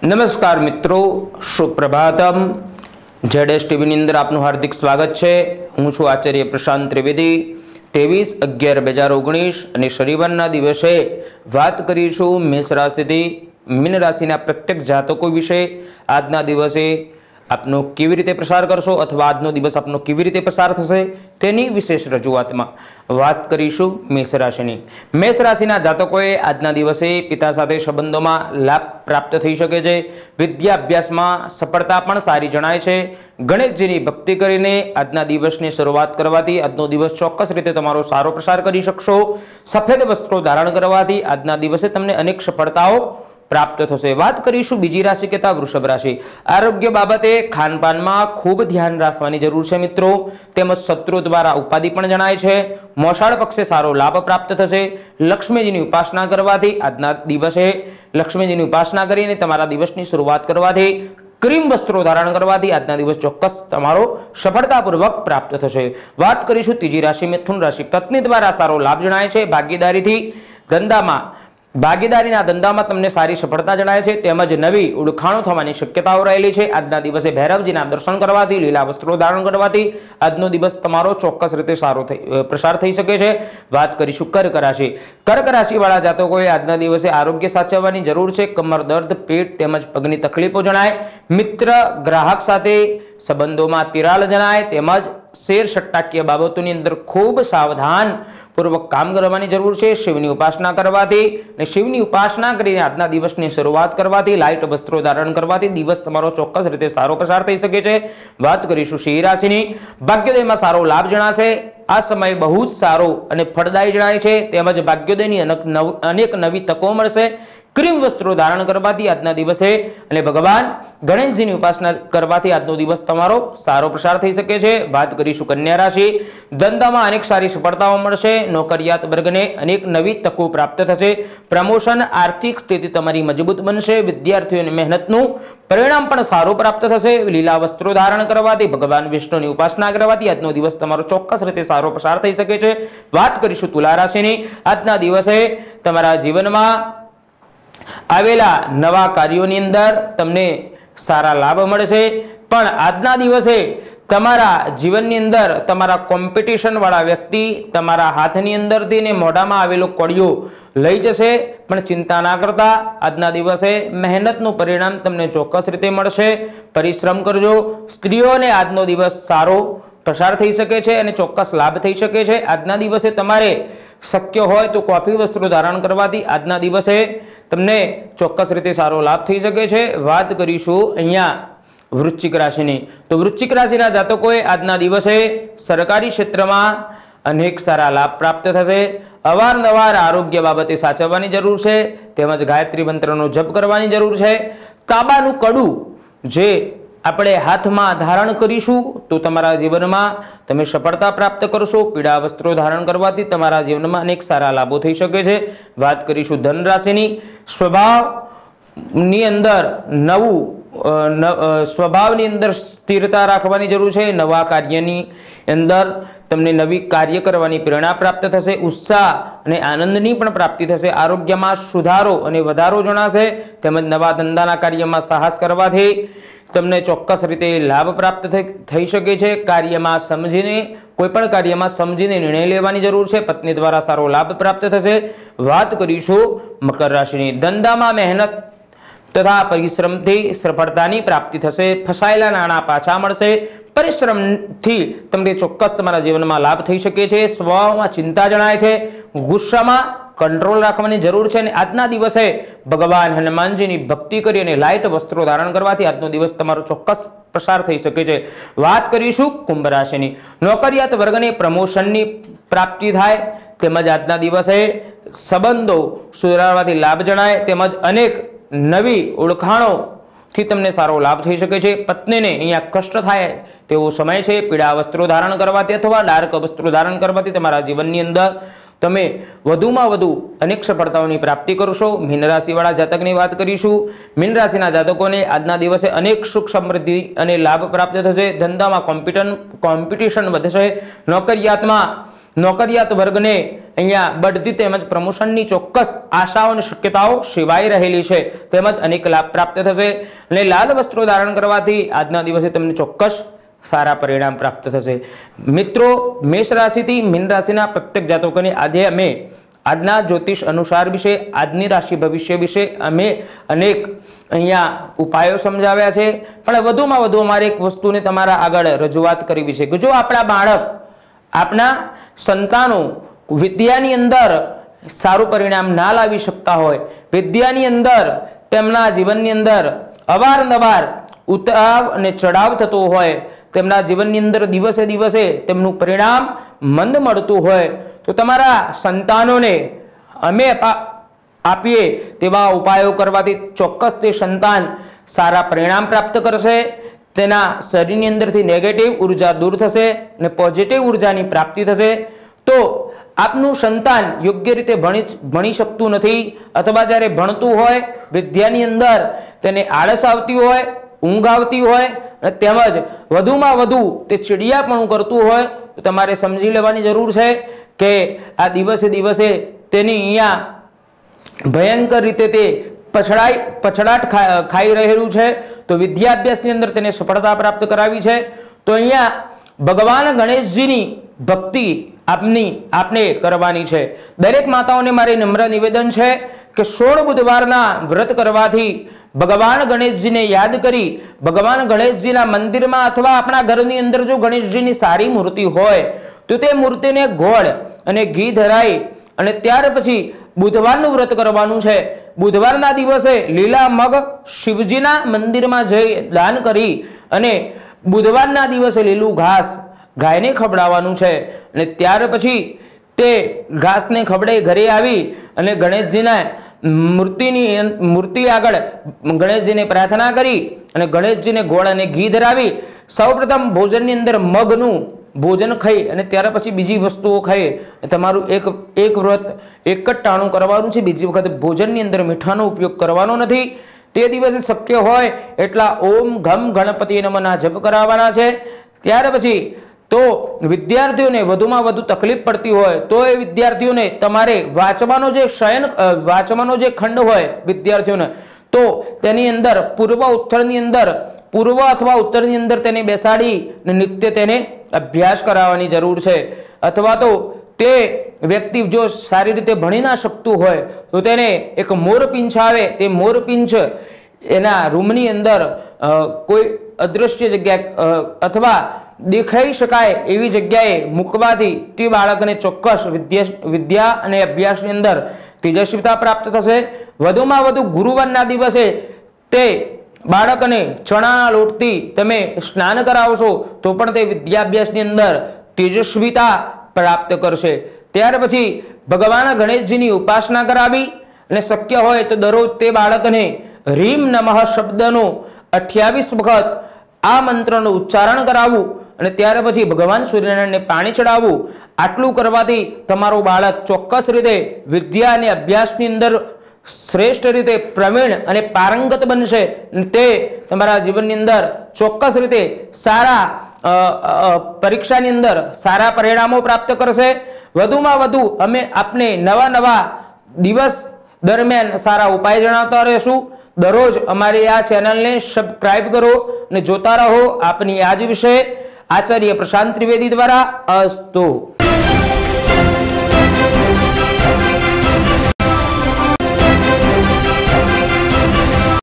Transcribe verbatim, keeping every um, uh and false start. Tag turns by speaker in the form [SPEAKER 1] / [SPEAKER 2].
[SPEAKER 1] नमस्कार मित्रों, सुप्रभातम। जेडेस टीवी ની અંદર આપનું હાર્દિક સ્વાગત છે। હું છું આચાર્ય પ્રશાંત ત્રિવેદી। तेवीस अगियार બે હજાર ઓગણીસ અને શનિવારના દિવસે વાત કરીશું મેષ રાશિથી મીન રાશિના પ્રત્યેક જાતકો વિશે। આજના દિવસે આપનો કેવી રીતે પ્રસાર કરશો अथवा આજનો દિવસ આપનો કેવી રીતે પસાર થશે તેની વિશેષ રજૂઆતમાં વાત કરીશું મેષ રાશિની। મેષ રાશિના જાતકોએ આજના દિવસે પિતા સાથે સંબંધોમાં લાભ પ્રાપ્ત થઈ શકે છે। વિદ્યા અભ્યાસમાં સફળતા પણ સારી જણાય છે। ગણેશજીની ભક્તિ કરીને આજના દિવસની શરૂઆત કરવાથી આજનો દિવસ ચોક્કસ રીતે તમારો સારો પ્રસાર કરી શકશો। સફેદ વસ્ત્રો ધારણ કરવાથી આજના દિવસે તમને અનેક સફળતાઓ प्राप्त थशे। बात करीशुं बीजी राशि केता वृषभ राशि। आरोग्य बाबते खानपाનમાં खूब ध्यान राखवानी जरूर छे मित्रों। तेमज शत्रु द्वारा उपाधि पण जणाय छे। मोसाळ पक्षे सारो लाभ प्राप्त थशे। लक्ष्मीजीनी उपासना करवाथी आजना दिवसे लक्ष्मीजीनी उपासना करीने तमारा दिवसनी शुरुआत करवाथी क्रीम वस्त्रों धारण करवाथी आजना दिवस चोक्कस तमारो सफलतापूर्वक प्राप्त थशे। बात करीशुं तीजी राशि मिथुन राशि। पत्नी द्वारा सारो लाभ जणाय छे। भागीदारीथी धंधामां भागीदारीना धंधामां तमने सारी सफलता जणाय छे। तेमज नवी ओळखाणो थवानी शक्यताओ रहेली छे। आजना दिवसे भैरवजीना दर्शन करवाथी लीला वस्त्रों धारण करवाथी आजनो दिवस तमारो चोक्कस रीते सारो थई प्रसार थई शके छे। बात करीशुं कर्क राशि। कर्क राशिवाळा जातकोए आजना दिवसे आरोग्य साचववानी जरूर छे। कमर दर्द, पेट तेमज पगनी तकलीफो जणाय। मित्र ग्राहक साथे संबंधोमां तिराड़ जणाय। तेमज शेर सट्टाकीय बाबतोनी अंदर खूब सावधान पूर्वक काम करवानी जरूर छे। शिवनी उपासना करवाथी ने शिवनी उपासना करीने आजना दिवसनी शरूआत करवाथी लाइट वस्त्रों धारण करवाथी दिवस तमारो चोक्कस रीते सारो पसार थई शके छे। बात करीशुं सिंह राशिनी। भाग्योदयमां सारो लाभ जणाशे। आ समय बहु ज सारो अने फलदायी जणाय छे। तेमज भाग्योदयनी अनेक नवी तको मळशे। क्रीम वस्त्रों धारण करवाथी आजना दिवसे अने भगवान गणेशजीनी उपासना करवाथी आजनो दिवस तमारो सारो प्रसार थई शके छे। बात करीशुं कन्या राशि। धंधामां अनेक सारी सफलताओ मळशे। नौकरियात वर्गने अनेक नवी तको प्राप्त थशे। प्रमोशन आर्थिक स्थिति तमारी मजबूत बनशे। विद्यार्थीओने मेहनतनुं परिणाम पण सारुं प्राप्त थशे। लीला वस्त्रों धारण करवाथी भगवान विष्णुनी उपासना करवाथी आजनो दिवस तमारो चोक्कस रीते सारो प्रसार थई शके छे। बात करीशुं तुला राशिनी। आजना दिवसे तमारा जीवनमां आवेला नवा कार्योनी अंदर तमने सारा लाभ मळशे। पण आजना दिवसे तमारा जीवननी अंदर तमारा कॉम्पिटिशन वाळा व्यक्ति तमारा हाथनी अंदरथी ने मोढामां आवेलो कोळियो लई जशे। पण चिंता ना करता आजना दिवसे मेहनतनुं परिणाम तमने चोक्कस रीते मळशे। परिश्रम करजो। स्त्रीओने आजनो दिवस सारो प्रसार थई शके छे अने चोक्कस लाभ थई शके छे। आजना दिवसे तमारे शक्य होय तो कॉफी वस्त्रों धारण करवाथी आजना दिवसे तमने चोक्कस रीते सारो लाभ थई शके छे। वात करीशुं अहींया वृश्चिक राशिनी। तो वृश्चिक राशिना जातकोए आजना दिवसे सरकारी क्षेत्रमां अनेक सारा लाभ प्राप्त थशे। अवारनवार आरोग्य बाबते साचववानी जरूर छे। तेमज गायत्री मंत्रनो जप करवानी जरूर छे। तांबानुं कड़ुं जे આપણે હાથમાં ધારણ કરીશું તો તમારા જીવનમાં તમે સફળતા પ્રાપ્ત કરશો। પીળા વસ્ત્રો ધારણ કરવાથી તમારા જીવનમાં અનેક સારા લાભો થઈ શકે છે। વાત કરીશું ધન રાશિની। સ્વભાવની અંદર નવું સ્વભાવની અંદર સ્થિરતા રાખવાની જરૂર છે। નવા કાર્યની અંદર તમને નવી કાર્ય કરવાની પ્રેરણા પ્રાપ્ત થશે। ઉત્સાહ અને આનંદની પણ પ્રાપ્તિ થશે। આરોગ્યમાં સુધારો અને વધારો જણાશે। તેમજ નવા ધંધાના કાર્યમાં સાહસ કરવાથી तमने चोक्कस रीते लाभ प्राप्त थई शके छे। कार्यमां समझीने कोईपण कार्यमां समझीने निर्णय लेवानी जरूर छे। पत्नी द्वारा सारो लाभ प्राप्त थशे। वात करीशुं मकर राशिनी। धंधामां मेहनत तथा परिश्रमथी सफलतानी प्राप्ति थशे। फसायेला नाणां पाछा मळशे। परिश्रमथी तमने चोक्कस तमारा जीवनमां लाभ थई शके छे। स्वभावमां चिंता जणाय छे। गुस्सामां कंट्रोल राखवानी जरूर छे। आजना दिवसे भगवान हनुमानजीनी भक्ति करी अने लाइट वस्त्रों धारण करवाथी आजनो दिवस तमारो चोक्कस प्रसार थई शके छे। वात करीशुं कुंभ राशिनी। नौकरियात वर्गने प्रमोशननी प्राप्ति थाय। तेमज आजना दिवसे संबंधो सुधारवाथी लाभ जणाय। तेमज अनेक नवी ओळखाणो थी तमने सारो लाभ थई शके छे। पत्नीने अहींया कष्ट थाय तेवो समय छे। पीळा वस्त्रों धारण करवाथी अथवा डार्क वस्त्रों धारण करवाथी तमारा जीवननी अंदर तमे वधुमां वधु अनेक सफलताओनी प्राप्ति करशो। मीन राशिवाळा जातकनी वात करीशुं। मीन राशिना जातकोने आजना दिवसे अनेक सुख समृद्धि अने लाभ प्राप्त थशे। धंधामां कॉम्पिटन कॉम्पिटिशन वधशे। नौकरियातमां नौकरियात वर्गने અહીંયા બઢતી તેમજ પ્રમોશનની ચોક્કસ આશાઓ અને શક્યતાઓ સેવાઈ રહેલી છે, તેમજ અનેક લાભ પ્રાપ્ત થશે અને લાલ વસ્ત્રો ધારણ કરવાથી આજના દિવસે તમને ચોક્કસ સારા પરિણામ પ્રાપ્ત થશે। મિત્રો, મેષ રાશિથી મીન રાશિના પ્રત્યેક જાતકોને આજે અમે આજના જ્યોતિષ અનુસાર વિશે, આજની રાશિ ભવિષ્ય વિશે અમે અનેક અહીંયા ઉપાયો સમજાવ્યા છે, પણ વધુમાં વધુ અમારે એક વસ્તુને તમારા આગળ રજૂઆત કરવી છે કે જો આપણા બાળક, આપણા સંતાનો વિદ્યાની અંદર સારું પરિણામ ના લાવી શકતા હોય, વિદ્યાની અંદર તેમના જીવનની અંદર અવારનવાર ઉતાર અને ચઢાવ થતો હોય, તેમના જીવનની અંદર દિવસે દિવસે તેમનું પરિણામ મંદ મળતું હોય, તો તમારા સંતાનોને અમે આપીએ તેવા ઉપાયો કરવાથી ચોક્કસ તે સંતાન સારા પરિણામ પ્રાપ્ત કરશે, તેના શરીરની અંદરથી નેગેટિવ ઉર્જા દૂર થશે અને પોઝિટિવ ઉર્જાની પ્રાપ્તિ થશે। તો આપનું સંતાન યોગ્ય રીતે ભણી ભણી શકતું નથી, અથવા જ્યારે ભણતું હોય વિદ્યાની અંદર તેને આળસ આવતી હોય, ઊંઘ આવતી હોય અને તેમજ વધુમાં વધુ તે ચીડિયાપણું કરતું હોય, તો તમારે સમજી લેવાની જરૂર છે કે આ દિવસે દિવસે તેની અહીંયા ભયંકર રીતે તે પછડાઈ પછડાટ ખાઈ રહેલું છે। તો વિદ્યાભ્યાસની અંદર તેને સફળતા પ્રાપ્ત કરાવી છે। તો અહીંયા ભગવાન ગણેશજીની ભક્તિ આપની આપને કરવાની છે। દરેક માતાઓને મારી નમ્ર નિવેદન છે કે સોળ બુધવારના વ્રત કરવાથી ભગવાન ગણેશજીને યાદ કરી ભગવાન ગણેશજીના મંદિરમાં અથવા આપણા ઘરની અંદર જો ગણેશજીની સારી મૂર્તિ હોય તો તે મૂર્તિને ગોળ અને ઘી ધરાઈ અને ત્યાર પછી બુધવારનું વ્રત કરવાનું છે। બુધવારના દિવસે લીલા મગ શિવજીના મંદિરમાં જઈ દાન કરી અને બુધવારના દિવસે લીલું ઘાસ ગાયને ખવડાવવાનું છે અને ત્યાર પછી તે ઘાસને ખવડાવી ઘરે આવી અને ગણેશજીના મૂર્તિની મૂર્તિ આગળ ગણેશજીને પ્રાર્થના કરી અને ગણેશજીને ગોળ અને ઘી ધરાવી સૌપ્રથમ ભોજનની અંદર મગનું ભોજન ખાઈ અને ત્યાર પછી બીજી વસ્તુઓ ખાઈ તમારું એક એક વ્રત એક જ ટાણું કરવાનું છે। બીજી વખત ભોજનની અંદર મીઠાનો ઉપયોગ કરવાનો નથી। તે દિવસે શક્ય હોય એટલા ઓમ ઘમ ગણપતિ નમઃના જપ કરાવવાના છે। ત્યાર પછી તો વિદ્યાર્થીઓને વધુમાં વધુ તકલીફ પડતી હોય તો એ વિદ્યાર્થીઓને તમારે વાંચવાનો જે શયન વાંચવાનો જે ખંડ હોય વિદ્યાર્થીઓને તો તેની અંદર પૂર્વ ઉત્તરની અંદર પૂર્વ અથવા ઉત્તરની અંદર તેને બેસાડી નિત્ય તેને અભ્યાસ કરાવવાની જરૂર છે। અથવા તો તે વ્યક્તિ જો સારી રીતે ભણી ના શકતું હોય તો તેને એક મોરપીંછ આવે, તે મોરપીંછ એના રૂમની અંદર કોઈ અદૃશ્ય જગ્યા અથવા દેખાઈ શકાય એવી જગ્યાએ મૂકવાથી તે બાળકને ચોક્કસ વિદ્યા વિદ્યા અને અભ્યાસની અંદર તેજસ્વીતા પ્રાપ્ત થશે। વધુમાં વધુ ગુરુવારના દિવસે તે બાળકને ચણાના લોટથી તમે સ્નાન કરાવશો તો પણ તે વિદ્યાભ્યાસની અંદર તેજસ્વીતા પ્રાપ્ત કરશે। ત્યાર પછી ભગવાન ગણેશજીની ઉપાસના કરાવી અને શક્ય હોય તો દરરોજ તે બાળકને રીમ નમઃ શબ્દનો અઠ્યાવીસ વખત આ મંત્રનું ઉચ્ચારણ કરાવવું અને ત્યાર પછી ભગવાન સૂર્યનારાયણને પાણી ચડાવવું। આટલું કરવાથી તમારું બાળક ચોક્કસ રીતે વિદ્યા અને અભ્યાસની અંદર શ્રેષ્ઠ રીતે પ્રવીણ અને પારંગત બનશે। તે તમારા જીવનની અંદર ચોક્કસ રીતે સારા પરીક્ષાની અંદર સારા પરિણામો પ્રાપ્ત કરશે। વધુમાં વધુ અમે આપને નવા નવા દિવસ દરમિયાન સારા ઉપાય જણાવતા રહેશું। દરરોજ અમારી આ ચેનલને સબસ્ક્રાઇબ કરો અને જોતા રહો આપની આજ વિશે આચાર્ય પ્રશાંત ત્રિવેદી દ્વારા અસ્તુ।